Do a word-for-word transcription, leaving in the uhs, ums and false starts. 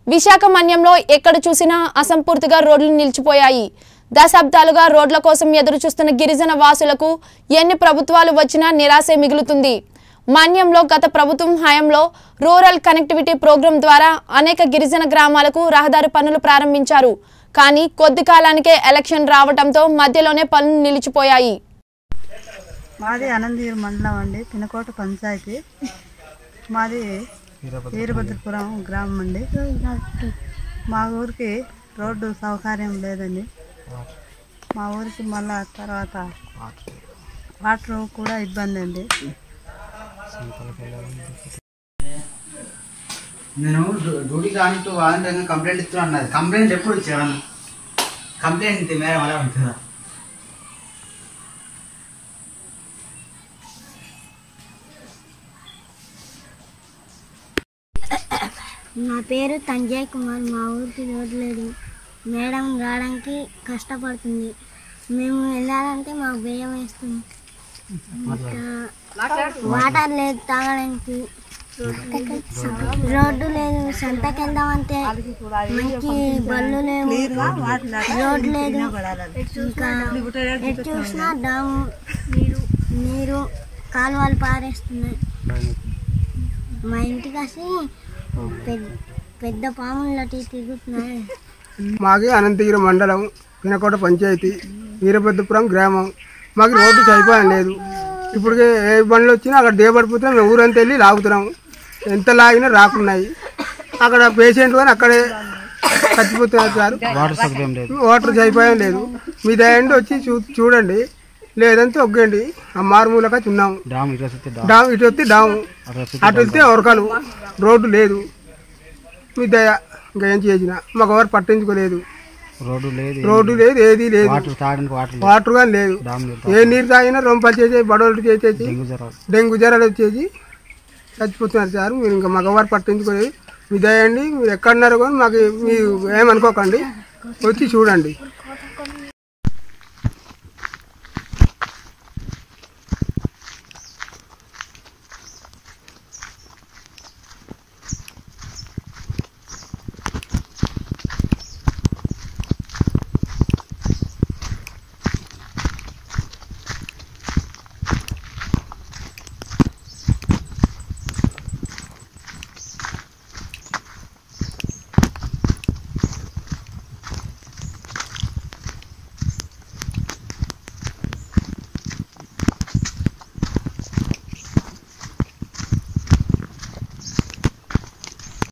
విశాఖ మన్యంలో ఎక్కడ చూసినా అసంపూర్తిగా రోడ్లు నిలిచిపోయాయి. దశాబ్దాలుగా రోడ్ల కోసం ఎదురు చూస్తున్న గిరిజన వాసులకు ఎన్ని ప్రభుత్వాలు వచ్చినా నిరాశే మిగులుతుంది. మన్యంలో గత ప్రభుత్వం హయాంలో రూరల్ కనెక్టివిటీ ప్రోగ్రాం ద్వారా అనేక గిరిజన గ్రామాలకు రహదారి పనులు ప్రారంభించారు. కానీ కొద్ది కాలానికే ఎలక్షన్ రావడంతో మధ్యలోనే పనులు నిలిచిపోయాయి. మాది అనంతగిరి మండలం అండి, పినకోట పంచాయతీ. మాది వీరభద్రపురం గ్రామం అండి. మా ఊరికి రోడ్డు సౌకర్యం లేదండి. మా ఊరికి మళ్ళా తర్వాత వాటర్ కూడా ఇబ్బంది అండి. నేను డ్యూటీ కానీ వాలంటీర్గా కంప్లైంట్ ఇస్తున్నా అన్నది. కంప్లైంట్ ఎప్పుడు ఇచ్చాను? కంప్లైంట్ మేడం అలా ఉంటుందా? నా పేరు సంజయ్ కుమార్. మా ఊరికి రోడ్డు లేదు. మేడం రావడానికి కష్టపడుతుంది. మేము వెళ్ళాలంటే మాకు భయం వేస్తుంది. వాటర్ లేదు తాగడానికి, రోడ్డు లేదు. సంతకి వెళ్దామంటే మంచి బళ్ళు లేవు, రోడ్డు లేదు. ఇంకా ఎటు చూసినా డాము నీరు కాలువలు పారేస్తున్నాయి. మా ఇంటికి వచ్చి పెద్ద పాములు తిరుగుతున్నాయి. మాది అనంతగిరి మండలం, పినకోట పంచాయతీ, వీరభద్రపురం గ్రామం. మాకు రోడ్డు సరిపోయం లేదు. ఇప్పుడు ఏ బండ్లు వచ్చినా అక్కడ దిగబడిపోతున్నాం. మేము ఊరంతా వెళ్ళి లాగుతున్నాము. ఎంత లాగినా రాకున్నాయి. అక్కడ పేషెంట్ కానీ అక్కడే చచ్చిపోతున్నారు సార్. వాటర్ సరిపోయం లేదు. మీ దయండి వచ్చి చూ చూడండి లేదంటే ఒగ్గండి. ఆ మారుమూలక తిన్నాము. డామ్ ఇటు వస్తే డాము, అటు వెళ్తే ఒరకలు. రోడ్డు లేదు. మీ దయ ఇంకా ఏం చేసినా మాకు ఎవరు పట్టించుకోలేదు. రోడ్డు లేదు, రోడ్డు లేదు, ఏది లేదు. వాటర్ కానీ లేదు. ఏ నీరు తాగినా రొంపలు చేసేసి బడవలు చేసేసి డెంగ్యూ జ్వరాలు వచ్చేసి చచ్చిపోతున్నారు సార్. మీరు ఇంకా మాకు ఎవరు పట్టించుకోలేదు. మీ దయండి మీరు ఎక్కడున్నారు కానీ మాకు మీరు ఏమనుకోకండి, వచ్చి చూడండి.